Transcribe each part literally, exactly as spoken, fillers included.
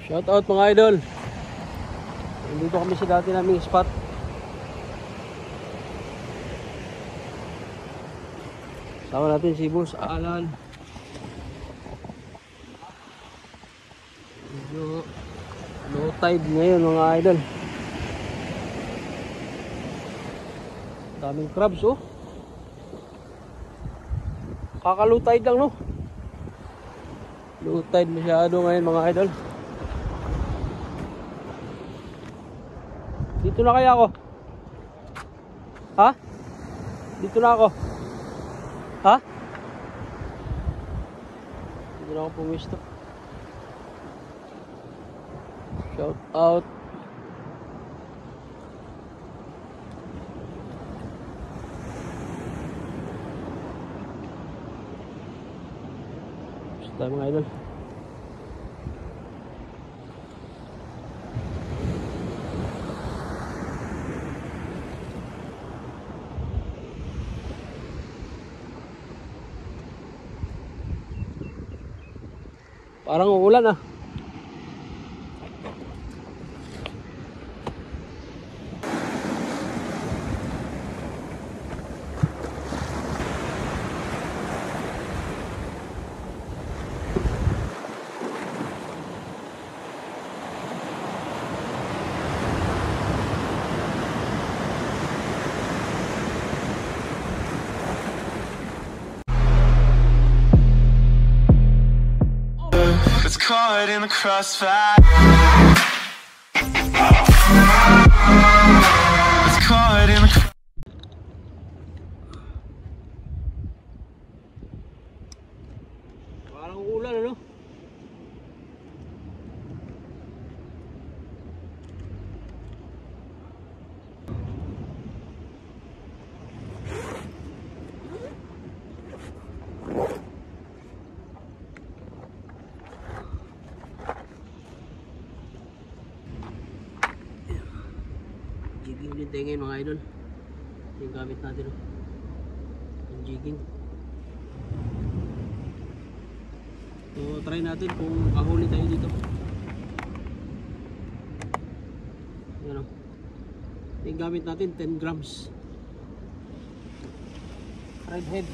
Shout out mga idol. Dito kami sa dati naming spot. Sama natin si Boss Alan. Medyo low tide ngayon mga idol. Daming crabs oh. Kaka-low tide lang no. Low tide masyado ngayon mga idol. Dito na kaya ako? Ha? Dito na ako? Ha? Dito na ako pumisto. Shout out. Basta mga idol. Parang uulan ah. Caught in the crossfire. It's caught in the Parang ulan ano? Jigging din tayo ngayon mga idol. Yung gamit natin oh. Yung jigging. So try natin kung ahuli tayo dito. Yan oh. Yung gamit natin ten grams. Redhead.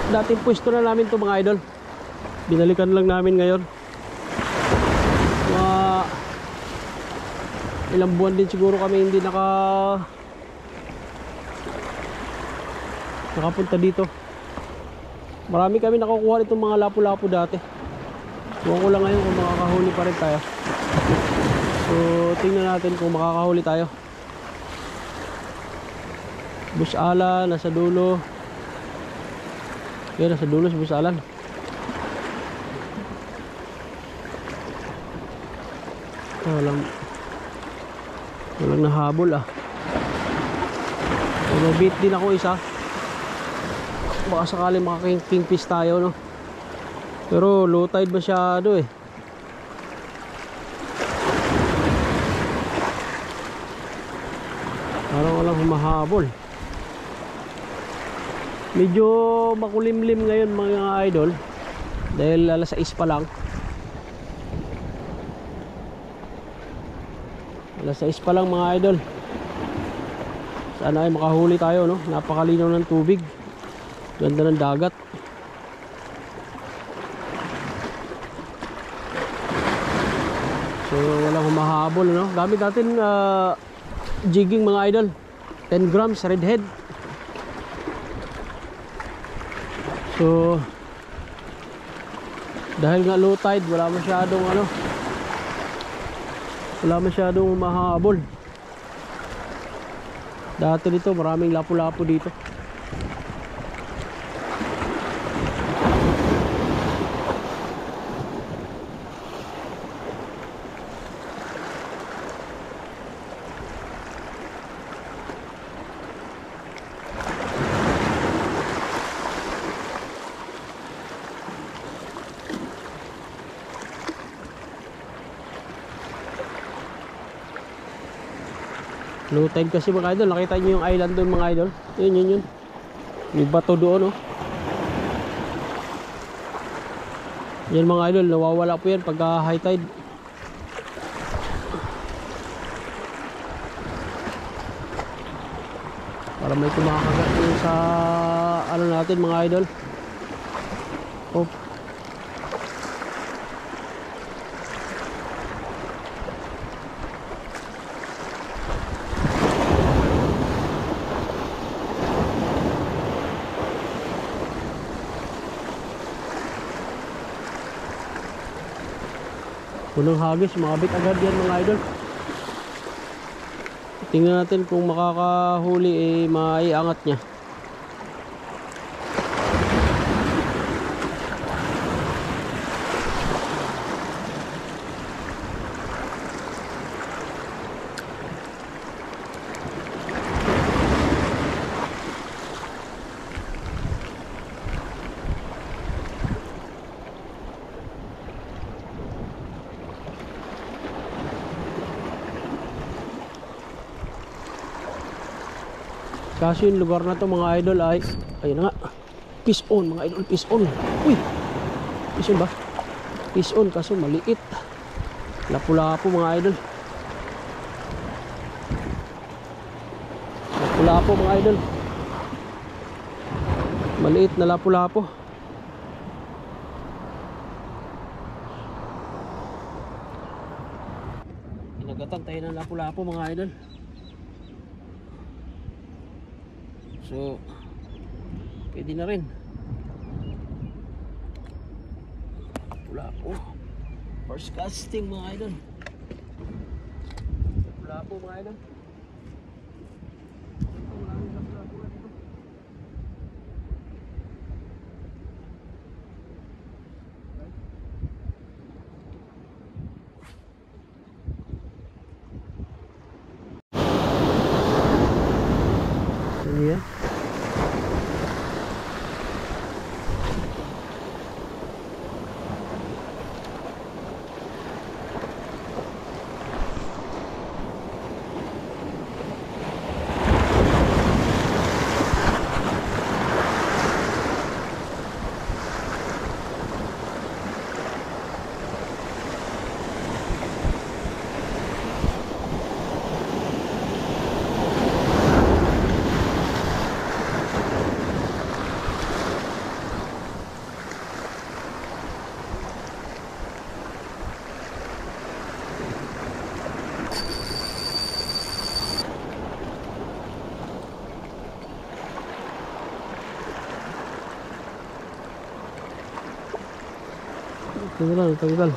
dating pwesto na namin to mga idol. Binalikan lang namin ngayon. Mga ilang buwan din siguro kami hindi naka nakapunta dito. Marami kami nakukuha itong mga lapu-lapu dati. Huwag ko lang ngayon kung makakahuli pa rin tayo. So tingnan natin kung makakahuli tayo. Busala nasa dulo. Yan, nasa dulo si busalan. Walang walang nahabol ah. Nabit din ako isa. Baka sakali makaking-kingfish tayo, no? Pero low tide masyado eh. Parang walang humahabol. Medyo makulimlim ngayon mga idol. Dahil alas sais pa lang. Alas sais pa lang mga idol. Sana ay makahuli tayo, no? Napakalinaw ng tubig. Ganda ng dagat. So walang humahabol, no? Gamit natin uh, jigging mga idol. ten grams redhead. So dahil nga low tide, wala masyadong ano, wala masyadong humahabol. Dati dito maraming lapu-lapu dito. Low tide kasi mga idol. Nakita nyo yung island doon mga idol. Yun yun yun. May bato doon, oh. Yan mga idol, nawawala po yan pagka high tide. Para may kumakagat yun sa ano natin mga idol. Oh. Punong hagis, makabit agad yan mga idol. Tingnan natin kung makakahuli eh maiangat niya. Kasi yung lugar na to mga idol ay ayun na nga, fish on mga idol, fish on. Uy, fish on ba? Fish on kaso maliit. Lapu-lapu mga idol. Lapu-lapu mga idol. Maliit na lapu-lapu. Pinagatan tayo ng lapu-lapu mga idol. So, pwede na rin. Wala po. First casting mga idol. Wala po mga idol. Ano yan? Tanggal, tanggal.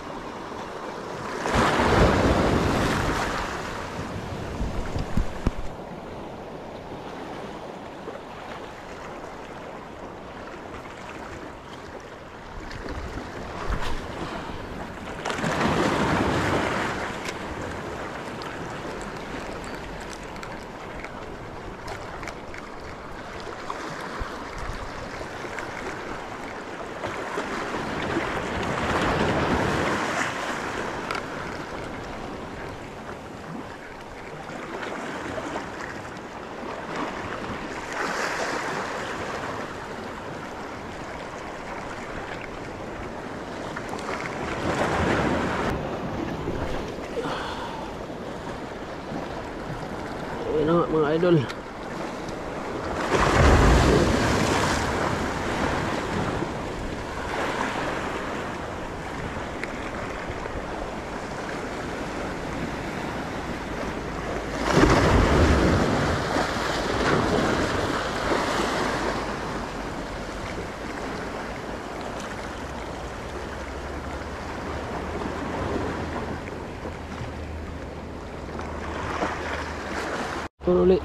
Ayun na nga mga idol. Ito ulit.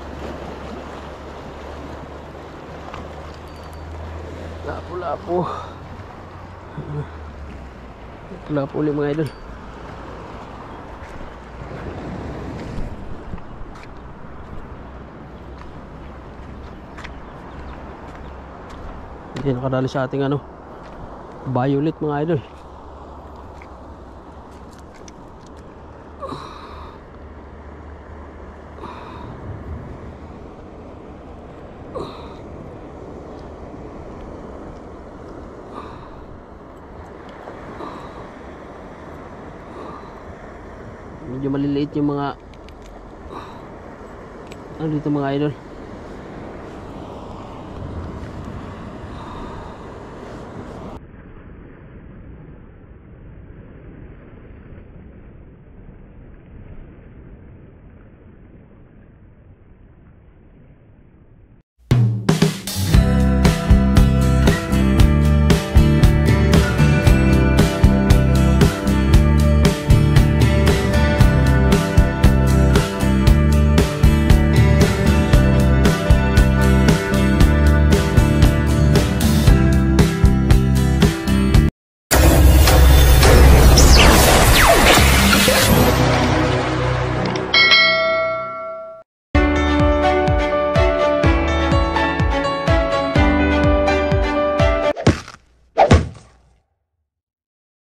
Lapo-lapo. Lapo-lapo ulit mga idol. Hindi nakadali sa ating ano, violet mga idol. Medyo maliliit yung mga ano dito mga idol.